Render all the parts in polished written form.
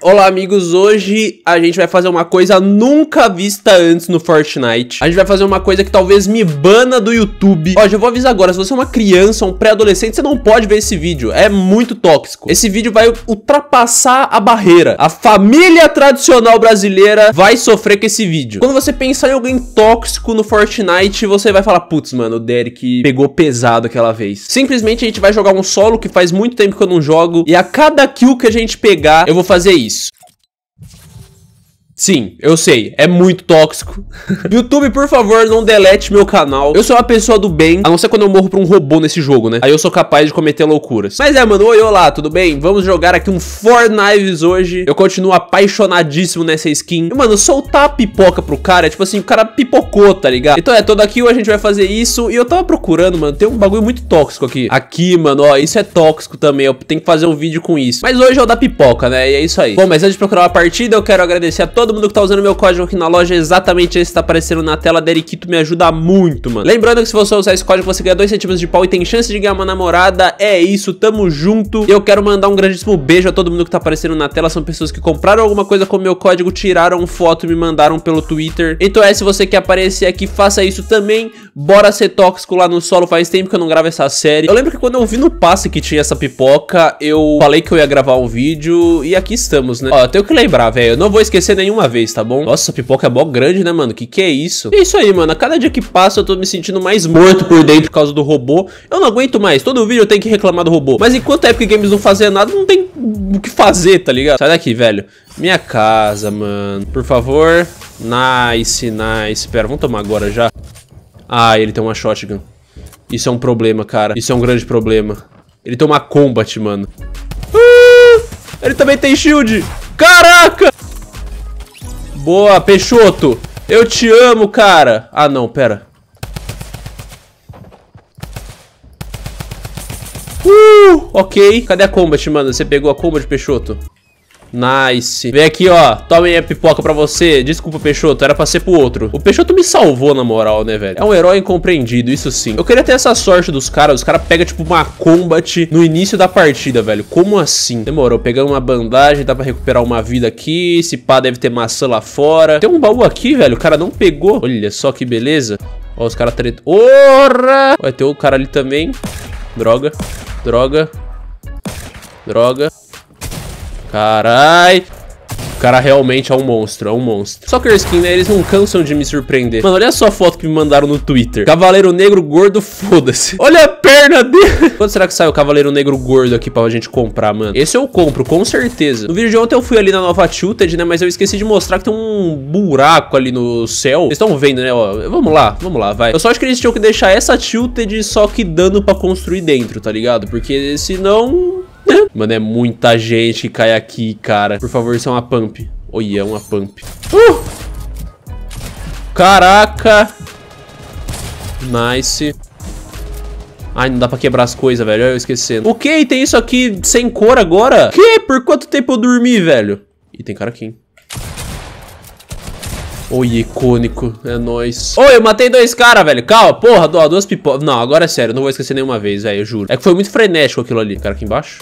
Olá amigos, hoje a gente vai fazer uma coisa nunca vista antes no Fortnite. A gente vai fazer uma coisa que talvez me bana do YouTube. Ó, já vou avisar agora, se você é uma criança, um pré-adolescente, você não pode ver esse vídeo, é muito tóxico. Esse vídeo vai ultrapassar a barreira. A família tradicional brasileira vai sofrer com esse vídeo. Quando você pensar em alguém tóxico no Fortnite, você vai falar, putz, mano, o Derek pegou pesado aquela vez. Simplesmente a gente vai jogar um solo que faz muito tempo que eu não jogo, e a cada kill que a gente pegar, eu vou fazer isso. Sim, eu sei, é muito tóxico. YouTube, por favor, não delete meu canal. Eu sou uma pessoa do bem, a não ser quando eu morro pra um robô nesse jogo, né? Aí eu sou capaz de cometer loucuras. Mas mano, oi, olá, tudo bem? Vamos jogar aqui um Fortnite hoje. Eu continuo apaixonadíssimo nessa skin. E, mano, soltar a pipoca pro cara, é tipo assim, o cara pipocou, tá ligado? Então toda kill a gente vai fazer isso. E eu tava procurando, mano, tem um bagulho muito tóxico aqui. Aqui, mano, ó, isso é tóxico também. Eu tenho que fazer um vídeo com isso. Mas hoje é o da pipoca, né? E é isso aí. Bom, mas antes de procurar uma partida, eu quero agradecer a todo mundo que tá usando meu código aqui na loja, exatamente esse que tá aparecendo na tela. Derikito me ajuda muito, mano. Lembrando que se você usar esse código, você ganha 2 centímetros de pau e tem chance de ganhar uma namorada. É isso, tamo junto. E eu quero mandar um grandíssimo beijo a todo mundo que tá aparecendo na tela. São pessoas que compraram alguma coisa com o meu código, tiraram foto e me mandaram pelo Twitter. Então se você quer aparecer aqui, faça isso também. Bora ser tóxico lá no solo, faz tempo que eu não gravo essa série. Eu lembro que quando eu vi no passe que tinha essa pipoca, eu falei que eu ia gravar um vídeo e aqui estamos, né? Ó, eu tenho que lembrar, velho, eu não vou esquecer nenhuma vez, tá bom? Nossa, essa pipoca é mó grande, né, mano? Que é isso? E é isso aí, mano. A cada dia que passa, eu tô me sentindo mais morto por dentro por causa do robô. Eu não aguento mais. Todo vídeo eu tenho que reclamar do robô. Mas enquanto a Epic Games não fazia nada, não tem o que fazer, tá ligado? Sai daqui, velho. Minha casa, mano. Por favor. Nice, nice. Pera, vamos tomar agora já. Ah, ele tem uma shotgun. Isso é um problema, cara. Isso é um grande problema. Ele tem uma combat, mano. Ele também tem shield. Caraca! Boa, Peixoto. Eu te amo, cara. Ah, não, pera. Ok. Cadê a combat, mano? Você pegou a combat, Peixoto? Nice. Vem aqui, ó. Toma aí a pipoca pra você. Desculpa, Peixoto. Era pra ser pro outro. O Peixoto me salvou, na moral, né, velho? É um herói incompreendido, isso sim. Eu queria ter essa sorte dos caras. Os caras pegam, tipo, uma combat no início da partida, velho. Como assim? Demorou. Pegando uma bandagem, dá pra recuperar uma vida aqui. Esse pá deve ter maçã lá fora. Tem um baú aqui, velho. O cara não pegou. Olha só que beleza. Ó, os caras tretam. Ora! Vai ter o cara ali também. Droga. Droga. Droga. Carai. O cara realmente é um monstro, é um monstro. Soccer Skin, né? Eles não cansam de me surpreender. Mano, olha só a foto que me mandaram no Twitter. Cavaleiro Negro Gordo, foda-se. Olha a perna dele. Quando será que sai o Cavaleiro Negro Gordo aqui pra gente comprar, mano? Esse eu compro, com certeza. No vídeo de ontem eu fui ali na nova Tilted, né? Mas eu esqueci de mostrar que tem um buraco ali no céu. Vocês estão vendo, né? Ó, vamos lá, vai. Eu só acho que eles tinham que deixar essa Tilted só que dando pra construir dentro, tá ligado? Porque senão... Mano, é muita gente que cai aqui, cara. Por favor, isso é uma pump. Olha, é uma pump. Caraca. Nice. Ai, não dá pra quebrar as coisas, velho. Olha eu esquecendo. Ok, tem isso aqui sem cor agora. Que? Por quanto tempo eu dormi, velho? Ih, tem cara aqui, hein? Oi, icônico. É nóis. Oi, eu matei 2 caras, velho. Calma, porra, 2 pipocas. Não, agora é sério, não vou esquecer nenhuma vez, velho, eu juro. É que foi muito frenético aquilo ali. Cara aqui embaixo.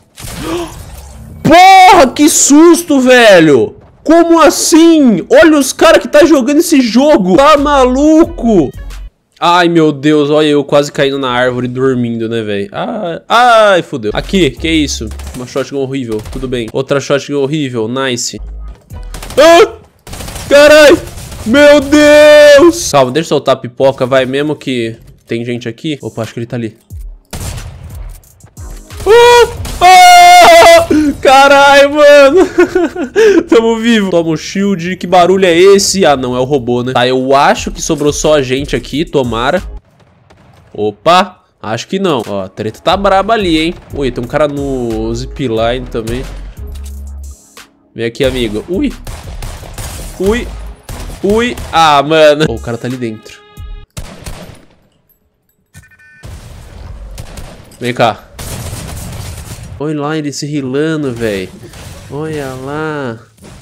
Porra, que susto, velho. Como assim? Olha os caras que tá jogando esse jogo. Tá maluco? Ai, meu Deus, olha eu quase caindo na árvore dormindo, né, velho? Ai, fodeu. Aqui, que isso? Uma shotgun horrível, tudo bem. Outra shotgun horrível, nice. Carai! Meu Deus! Calma, deixa eu soltar a pipoca, vai, mesmo que tem gente aqui. Opa, acho que ele tá ali. Carai, mano! Tamo vivo. Toma o shield. Que barulho é esse? Ah, não, é o robô, né? Tá, eu acho que sobrou só a gente aqui, tomara. Opa! Acho que não. Ó, a treta tá braba ali, hein? Ui, tem um cara no zipline também. Vem aqui, amigo. Ui! Ui! Ui! Ah, mano! Oh, o cara tá ali dentro. Vem cá. Olha lá ele se rilando, velho. Olha lá.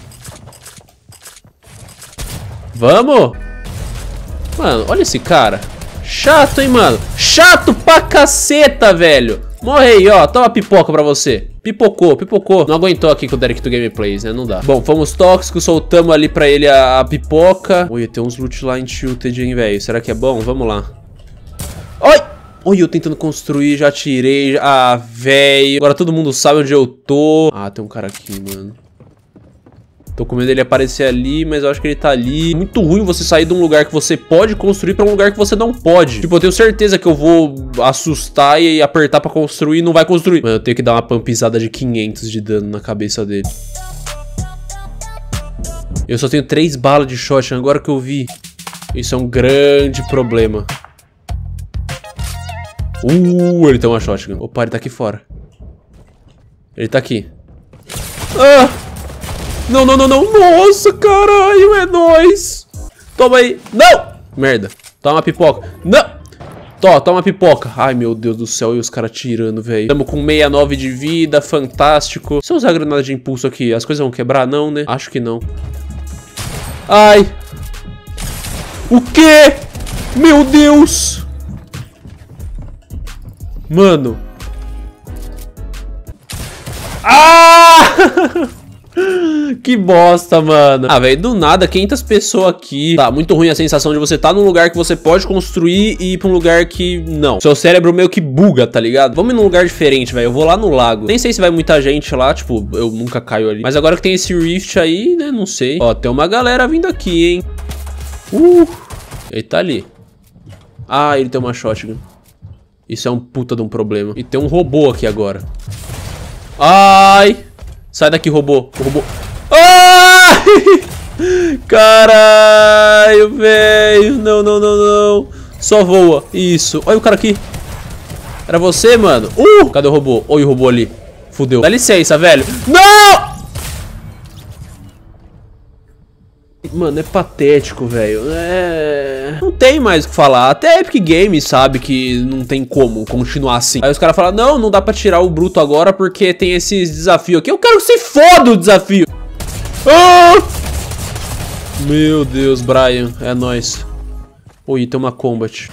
Vamos? Mano, olha esse cara. Chato, hein, mano? Chato pra caceta, velho. Morre aí, ó. Toma pipoca pra você. Pipocou, pipocou. Não aguentou aqui com o Derek do Gameplays, né? Não dá. Bom, fomos tóxicos, soltamos ali pra ele a pipoca. Oi, tem uns loot lá em tilted, hein, velho. Será que é bom? Vamos lá. Oi! Oi, eu tentando construir, já tirei. Ah, velho. Agora todo mundo sabe onde eu tô. Ah, tem um cara aqui, mano. Tô com medo dele aparecer ali, mas eu acho que ele tá ali. Muito ruim você sair de um lugar que você pode construir pra um lugar que você não pode. Tipo, eu tenho certeza que eu vou assustar e apertar pra construir e não vai construir. Mas eu tenho que dar uma pumpizada de 500 de dano na cabeça dele. Eu só tenho 3 balas de shotgun, agora que eu vi. Isso é um grande problema. Ele tem uma shotgun. Opa, ele tá aqui fora. Ele tá aqui. Ah! Não, não, não, não. Nossa, caralho, é nóis. Toma aí. Não! Merda. Toma pipoca. Não! Toma pipoca. Ai, meu Deus do céu. E os caras tirando, velho. Tamo com 69 de vida. Fantástico. Se eu usar a granada de impulso aqui, as coisas vão quebrar? Não, né? Acho que não. Ai. O quê? Meu Deus. Mano. Ah! Que bosta, mano. Ah, velho, do nada, 500 pessoas aqui. Tá, muito ruim a sensação de você tá num lugar que você pode construir e ir pra um lugar que não. Seu cérebro meio que buga, tá ligado? Vamos ir num lugar diferente, velho. Eu vou lá no lago. Nem sei se vai muita gente lá, tipo, eu nunca caio ali. Mas agora que tem esse rift aí, né, não sei. Ó, tem uma galera vindo aqui, hein. Ele tá ali. Ah, ele tem uma shotgun. Isso é um puta de um problema. E tem um robô aqui agora. Ai! Sai daqui, robô. O robô... Ai! Caralho, velho. Não, não, não, não. Só voa. Isso. Olha o cara aqui. Era você, mano? Cadê o robô? Olha o robô ali. Fudeu. Dá licença, velho. Não! Mano, é patético, velho. Não tem mais o que falar. Até a Epic Games sabe que não tem como continuar assim. Aí os caras falam, não, não dá pra tirar o bruto agora porque tem esses desafios aqui. Eu quero que se foda o desafio. Meu Deus, Brian. É nóis. Oi, tem uma combat.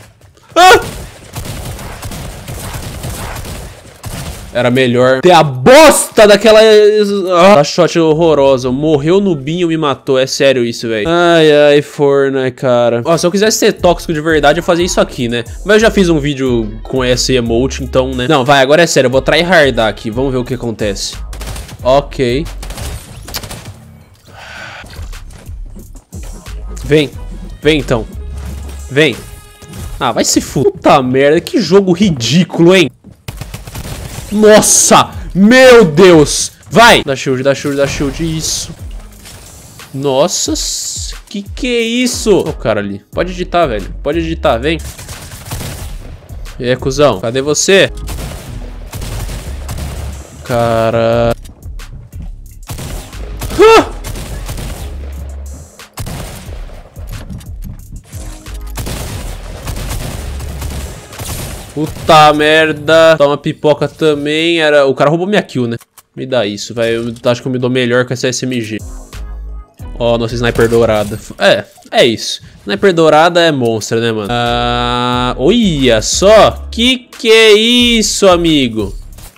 Era melhor ter a bosta daquela... A shot horrorosa. Morreu no binho, me matou. É sério isso, velho. Ai, ai, Fortnite, cara. Ó, se eu quisesse ser tóxico de verdade, eu fazia isso aqui, né? Mas eu já fiz um vídeo com esse emote, então, né? Não, vai, agora é sério. Eu vou tryhardar aqui. Vamos ver o que acontece. Ok. Vem. Vem, então. Vem. Ah, vai se fuder. Puta merda, que jogo ridículo, hein? Nossa! Meu Deus! Vai! Dá shield, dá shield, dá shield. Isso. Nossa, que é isso? Ó o cara ali. Pode editar, velho. Pode editar, vem. E aí, cuzão? Cadê você? Cara... Puta merda. Toma pipoca também. O cara roubou minha kill, né? Me dá isso, velho. Eu acho que eu me dou melhor com essa SMG. Ó, nossa sniper dourada. É isso. Sniper dourada é monstro, né, mano? Olha só. Que é isso, amigo?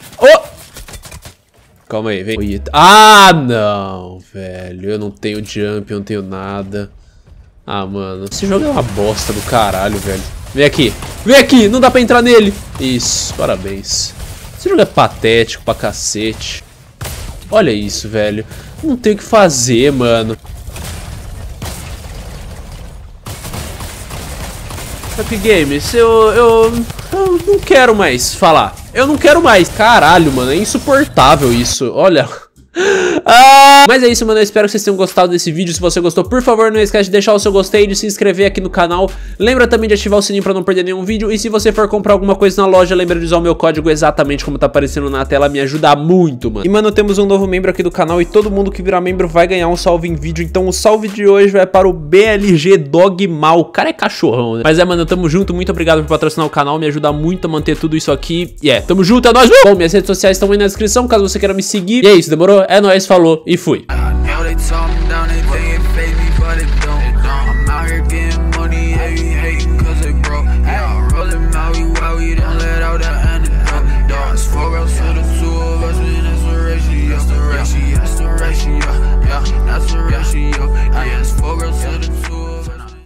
Calma aí, vem. Olha. Ah, não, velho. Eu não tenho jump, eu não tenho nada. Ah, mano. Esse jogo é uma bosta do caralho, velho. Vem aqui. Vem aqui. Não dá pra entrar nele. Isso. Parabéns. Esse jogo é patético pra cacete. Olha isso, velho. Não tem o que fazer, mano. Epic Games, eu não quero mais falar. Eu não quero mais. Caralho, mano. É insuportável isso. Olha... Mas é isso, mano, eu espero que vocês tenham gostado desse vídeo. Se você gostou, por favor, não esquece de deixar o seu gostei, de se inscrever aqui no canal. Lembra também de ativar o sininho pra não perder nenhum vídeo. E se você for comprar alguma coisa na loja, lembra de usar o meu código exatamente como tá aparecendo na tela. Me ajuda muito, mano. E, mano, temos um novo membro aqui do canal e todo mundo que virar membro vai ganhar um salve em vídeo. Então o salve de hoje vai para o BLG Dogmal. O cara é cachorrão, né? Mas mano, tamo junto, muito obrigado por patrocinar o canal. Me ajuda muito a manter tudo isso aqui. E tamo junto, é nóis. Bom, minhas redes sociais estão aí na descrição, caso você queira me seguir. E é isso, demorou? É nóis, falou e fui.